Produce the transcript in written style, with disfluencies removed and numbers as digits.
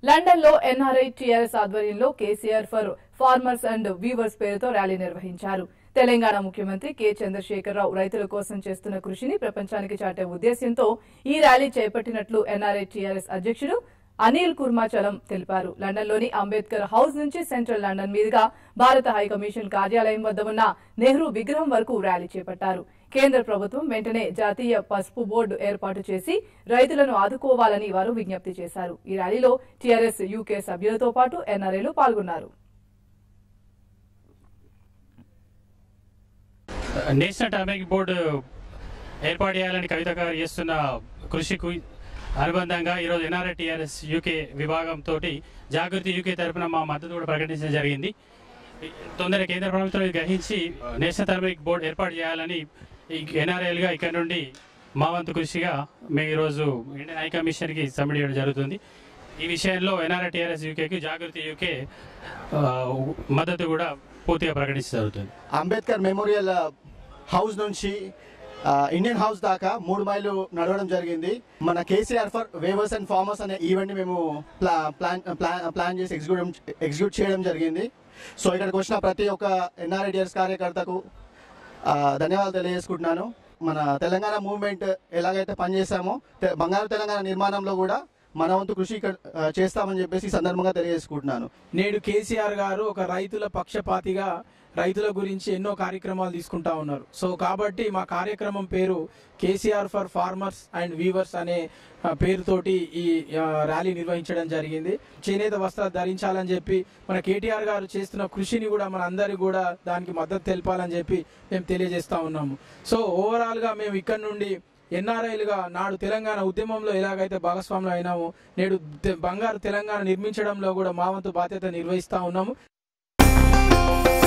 London లో NRI TRS ఆధ్వర్యంలో KCR for farmers and weavers పేరుతో ర్యాలీ నిర్వహించారు. తెలంగాణ ముఖ్యమంత్రి కె చంద్రశేఖరరావు రైతుల కోసం చేస్తున్న కృషిని ప్రపంచానికి చాటే ఉద్దేశ్యంతో ఈ ర్యాలీ చేపట్టినట్లు ఎన్ఆర్ఐ టీఆర్ఎస్ అధ్యక్షుడు అనిల్ కుర్మాచలం తెలిపారు. లండన్లోని అంబేద్కర్ హౌస్ నుంచి సెంట్రల్ లండన్ మీదుగా భారత హైకమిషన్ కార్యాలయం వద్ద ఉన్న నెహ్రూ విగ్రహం వరకు ర్యాలీ చేపట్టారు. కేంద్ర ప్రభుత్వం వెంటనే జాతీయ పసుపు బోర్డు ఏర్పాటు చేసి రైతులను ఆదుకోవాలని వారు విజ్ఞప్తి చేశారు. ఈ ర్యాలీలో టీఆర్ఎస్ యూకే సభ్యులతో పాటు ఎన్ఆర్ఐలు పాల్గొన్నారు. నేషనల్ టర్మరిక్ బోర్డు ఏర్పాటు చేయాలని కవిత గారు చేస్తున్న కృషికి అనుబంధంగా ఈరోజు ఎన్ఆర్ఐ టీఆర్ఎస్ యూకే విభాగంతో జాగృతి యూకే తరఫున మా మద్దతు కూడా ప్రకటించడం జరిగింది. తొందరగా కేంద్ర ప్రభుత్వం గ్రహించి నేషనల్ టర్మరిక్ బోర్డు ఏర్పాటు చేయాలని ఎన్ఆర్ఐలుగా ఇక్కడ నుండి మా వంతు కృషిగా మేము ఈరోజు ఇండియన్ హై కమిషన్కి సబ్మిట్ చేయడం జరుగుతుంది. ఈ విషయంలో ఎన్ఆర్ఐ టీఆర్ఎస్ యూకేకి జాగృతి యూకే మద్దతు కూడా పూర్తిగా ప్రకటించడం జరుగుతుంది. అంబేద్కర్ మెమోరియల్ హౌస్ నుంచి ఇండియన్ హౌస్ దాకా 3 మైళ్ళు నడవడం జరిగింది. మన KCR for weavers and farmers అనే ఈవెంట్ని మేము ప్లాన్ చేసి ఎగ్జిక్యూట్ చేయడం జరిగింది. సో ఇక్కడికి వచ్చిన ప్రతి ఒక్క ఎన్ఆర్ఐ టీఆర్ఎస్ కార్యకర్తకు ధన్యవాదాలు తెలియజేసుకుంటున్నాను. మన తెలంగాణ మూవ్మెంట్ ఎలాగైతే పనిచేస్తామో బంగారు తెలంగాణ నిర్మాణంలో కూడా మన వంతు కృషి చేస్తామని చెప్పేసి ఈ సందర్భంగా తెలియజేసుకుంటున్నాను. నేడు కేసీఆర్ గారు ఒక రైతుల పక్షపాతిగా రైతుల గురించి ఎన్నో కార్యక్రమాలు తీసుకుంటా ఉన్నారు. సో కాబట్టి మా కార్యక్రమం పేరు KCR for farmers and weavers అనే పేరుతోటి ఈ ర్యాలీ నిర్వహించడం జరిగింది. చేనేత వస్త్రాలు ధరించాలని చెప్పి మన కేటీఆర్ గారు చేస్తున్న కృషిని కూడా మన అందరికీ కూడా దానికి మద్దతు తెలపాలని చెప్పి మేము తెలియజేస్తా ఉన్నాము. సో ఓవరాల్గా మేము ఇక్కడ నుండి ఎన్ఆర్ఐలుగా నాడు తెలంగాణ ఉద్యమంలో ఎలాగైతే భాగస్వాములు అయినామో నేడు బంగారు తెలంగాణ నిర్మించడంలో కూడా మా వంతు బాధ్యత నిర్వహిస్తా ఉన్నాము.